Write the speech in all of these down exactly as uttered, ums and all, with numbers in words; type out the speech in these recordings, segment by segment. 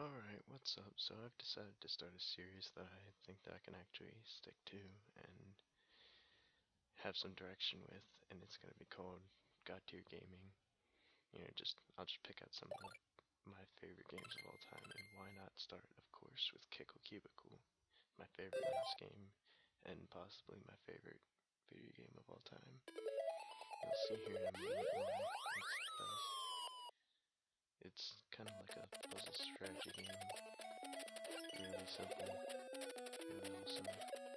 Alright, what's up? So I've decided to start a series that I think that I can actually stick to and have some direction with, and it's gonna be called God Tier Gaming. You know, just I'll just pick out some of my favorite games of all time, and why not start, of course, with Kickle Cubicle, my favorite mouse game, and possibly my favorite video game of all time. You'll see here in a minute why it's the best. It's kind of like a puzzle strategy game. Really simple, really awesome.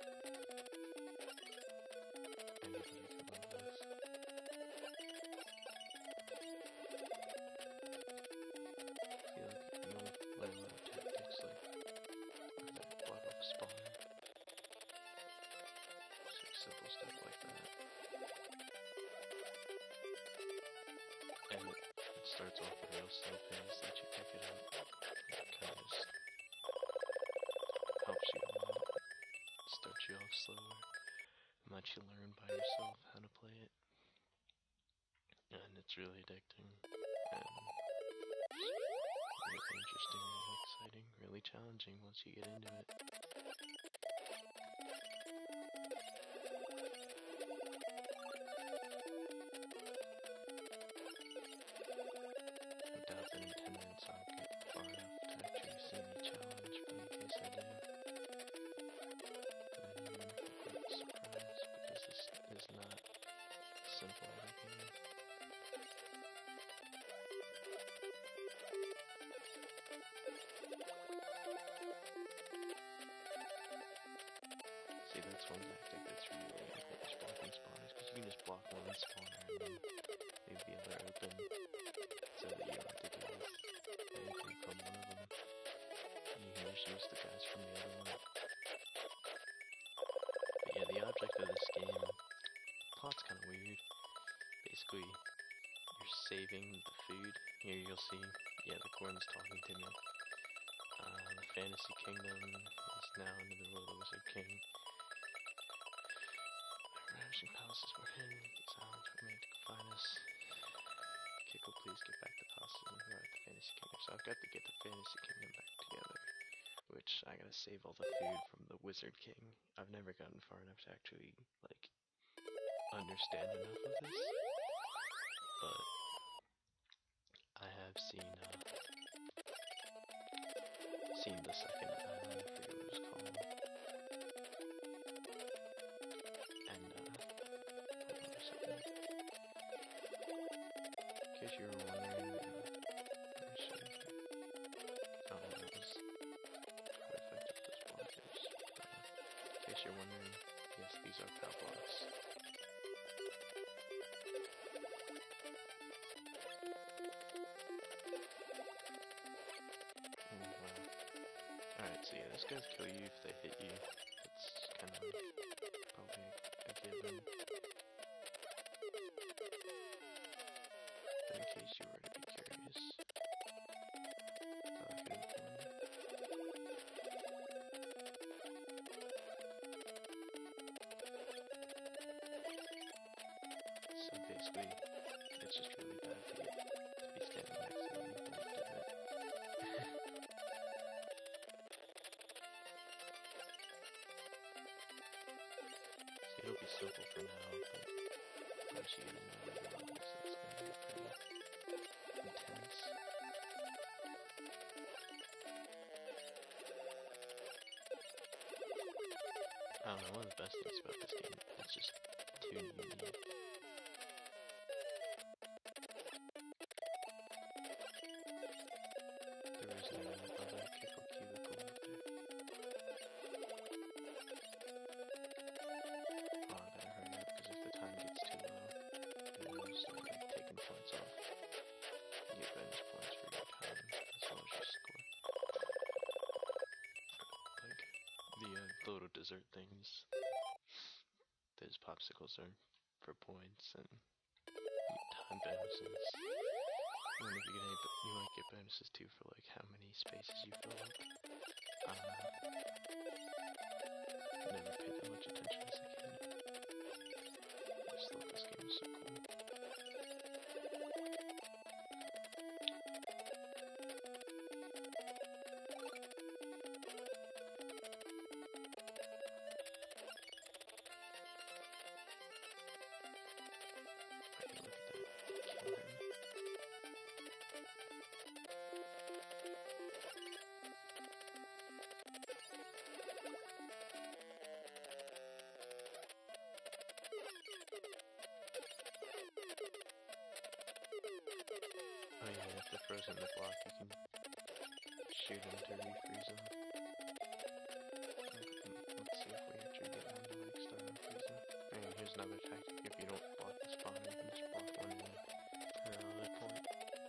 Anybody could love this. I feel like you know, learn a lot of tactics like that block off a spawner. Just like simple stuff like that. And it starts off at a real slow pace that you pick it up. It kind of just helps you a lot. Starts you off slower. And lets you learn by yourself how to play it. And it's really addicting. And really interesting, really exciting, really challenging once you get into it. I doubt that in ten minutes I'll get far enough to actually see the challenge, but in case I do, then you're quite surprised, because this is not simple at a game. See, that's one tactic that's really good, is blocking spawners, because you can just block one spawner and then leave the other open, so that you don't have to deal with anything from one of them. And you can just use the guys from the other one. But yeah, the object of this game, plot's kind of weird. Basically, you're saving the food. Here you'll see, yeah, the corn's talking to me. Uh, the fantasy kingdom is now in the middle of the Wizard King. Ravishing palaces were hidden, silence were made to confine us. Kickle, please get back the palaces and guard the fantasy kingdom. So I've got to get the fantasy kingdom back together, which I gotta save all the food from the Wizard King. I've never gotten far enough to actually, like, understand enough of this, but I have seen, uh, seen the second island, I forget what it was called. And, uh, hold on a second. In case you were wondering, uh, let me show you. Oh, that was quite effective, those blockers. But, uh, in case you're wondering, yes, these are power blocks. Mm, wow. Alright, so yeah, these guys kill you if they hit you. It's kind of probably a given. But in case you were to be curious, thought I could inform you. So basically, it's just really bad to get to be standing next to them and don't do it. See, it'll be simple for now, but once you get into the levels, it's gonna be pretty intense. I don't know, one of the best things about this game is just too unique. There is no other Kickle Cubicle out there. Oh, I better hurry up, because if the time gets too low, then we'll start like, taking points off. You get bonus points for your time, as well as your score. Like, the, uh, the little dessert things, those popsicles are for points, and time bonuses. And if you get any, you might get bonuses too for like how many spaces you fill up. Uh, never paid that much attention as a kid. I just thought this game was so cool. using the block, you can shoot him to refreeze him. Let's see if we actually get one to like start unfreezing. And here's another tactic: if you don't block the spawn, you can just block one more at another point.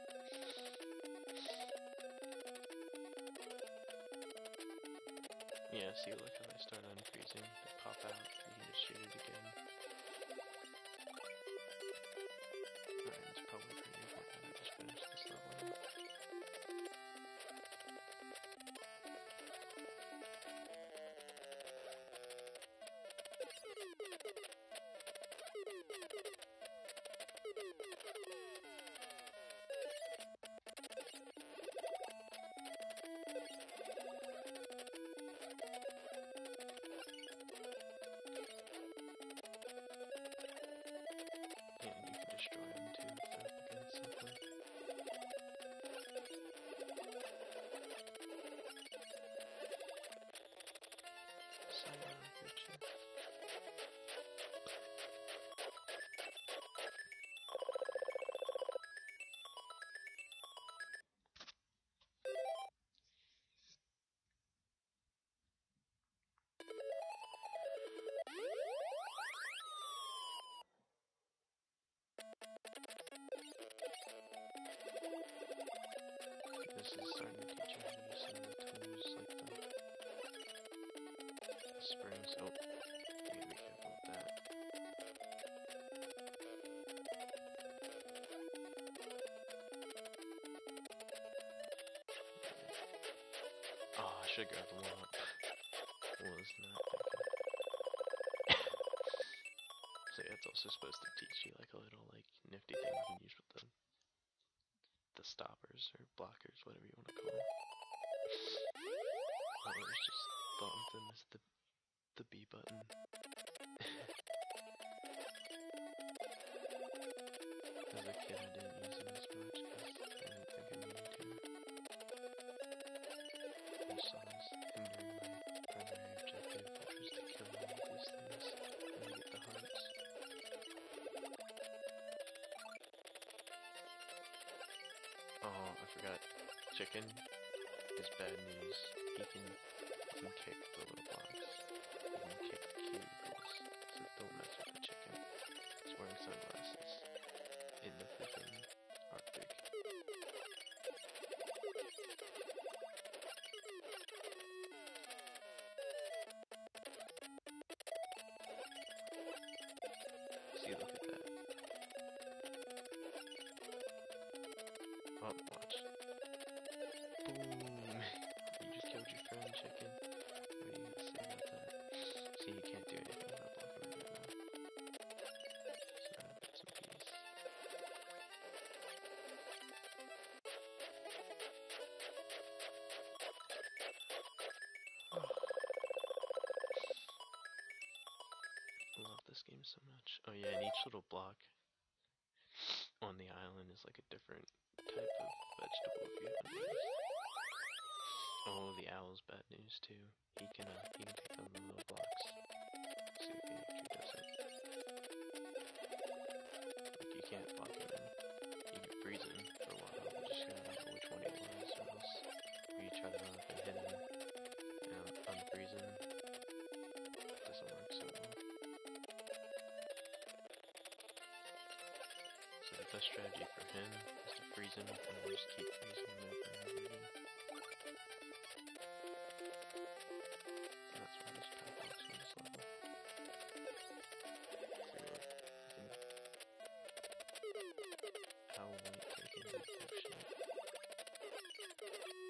Yeah, see, look how they start unfreezing, they pop out, you can just shoot it again. Alright, it's probably pretty important that I just finish this level out. And you can destroy them too if they're up against something. So, uh, good shit. This is starting to teach you how to use some of the tools, like the, the springs. Oh, you gotta be careful with that. Oh, I should grab the one up. Was not thinking. So yeah, it's also supposed to teach you like a little like nifty thing you can use with the the stoppers or blockers, whatever you want to call them. Oh, it's just bumped and it's the the B button. As a kid, I didn't use it as much because I didn't think I needed to. These songs hindering my primary objective, which was to kill all of these things and get the hearts. Oh, I forgot. Chicken is bad news. He can, he can kick the little blocks. He can kick cubicles. So don't mess with the chicken. He's wearing sunglasses in the freaking Arctic. See, look at that. Oh, watch. Boom! You just killed your friend, chicken. What are you gonna say about that? See, you can't do anything without blocking right now. So now I've got some peace. Oh. I love this game so much. Oh yeah, and each little block on the island is like a different type of vegetable if you haven't noticed. Oh, the owl's bad news too. He can uh, he can pick on the little blocks. See if he actually does it. Like you can't block him in. You can freeze him for a while, but just gotta remember which one he was, or else if you try to run up and hit him and unfreeze him, it doesn't work so well. So the best strategy for him is to freeze him and just keep freezing him over and over again. And that's why this trap works on this level. See, look, you can owl when you take him, oh shit.